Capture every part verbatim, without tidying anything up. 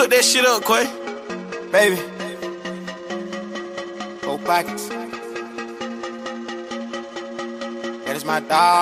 Cook that shit up, Quay. Baby. Four pockets. That is my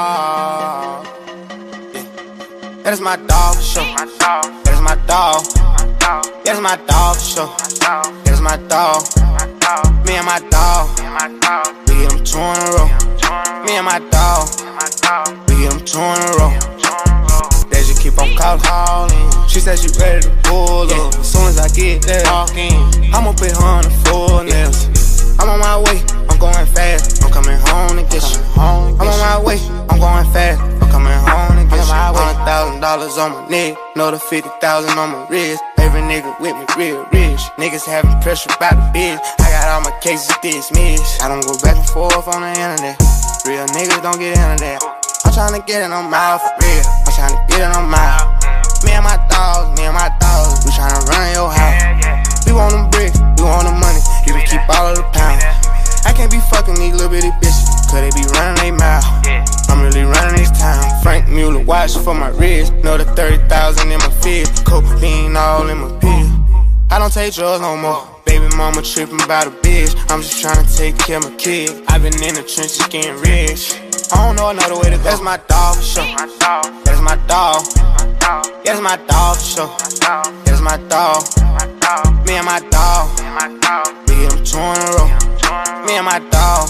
dog. Yeah. That is my dog for sure. That is my dog. That is my dog for sure. That is my dog. Me and my dog. We get them two in a row. Me and my dog. We get them two in a row. They just keep on calling. She said she ready to pull up. As soon as I get there, I'ma put her on the full nails. I'm on my way, I'm going fast. I'm coming home to get you. I'm on my way, I'm going fast. I'm coming home to get you. Hundred thousand dollars on my neck, another fifty thousand on my wrist. Every nigga with me real rich. Niggas having pressure about the bitch. I got all my cases dismissed. I don't go back and forth on the internet. Real niggas don't get into that. I'm tryna get it on my for real. I'm tryna get it on my. Me and my dogs, me and my dogs, we tryna run your house. We want them bricks, we want the money, you can keep all of the pounds. I can't be fucking these little bitty bitches, cause they be running they mouth. I'm really running this town. Frank Mueller watch for my wrist, another thirty thousand in my fist. Cocaine all in my pills. I don't take drugs no more. Baby mama tripping about a bitch. I'm just tryna take care of my kid. I've been in the trenches getting rich. I don't know another way to go. That's my dog for sure. That's my dog. Yeah, that's my dog for sure. That's my dog. Me and my dog. We get them two in a row. Me and my dog.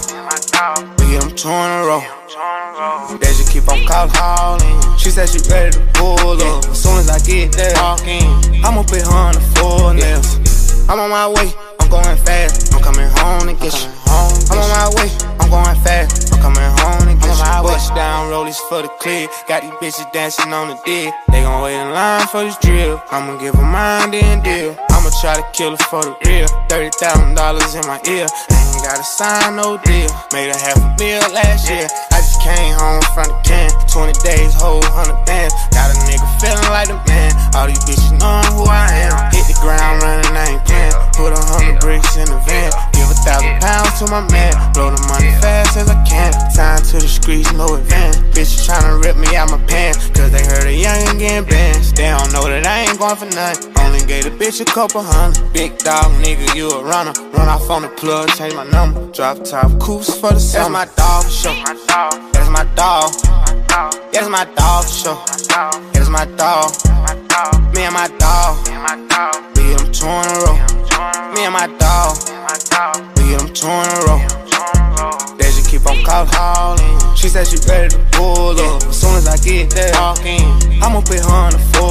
We get them two in a row. They just keep on calling. She said she ready to pull up. As soon as I get there, I'ma put her on the full nails. I'm on my way, I'm going fast. I'm coming home to get you. I'm on my way, I'm going fast. I'm coming home to get you. Bust down rollies for the clip. Got these bitches dancing on the dick. They gon' wait in line for this drill. I'ma give her mine, then deal. I'ma try to kill her for the real. Thirty thousand dollars in my ear. I ain't gotta sign no deal. Made a half a meal last year. I just came home from the can. Twenty days, whole hundred bands. Got a nigga feeling like a man. All these bitches knowing who I am. Hit the ground running, I ain't playing. Put a hundred bricks in the van. Give a thousand pounds to my man. Blow the money fast as I can. Time to the streets, no advance. Bitches tryna rip me out my pants, cause they heard a youngin' getting bands. They don't know that I ain't going for nothing. Only gave the bitch a couple hundred. Big dog nigga, you a runner. Run off on the plug, change my number. Drop top coops for the summer. That's my dog for sure. That's my dog. That's my dog for sure. That's my dog. Me and my dog. We get them two in a row. Me and my dog. We get them two in a row. They just keep on calling. She said she ready to pull up. As soon as I get there, I'ma put her on the floor.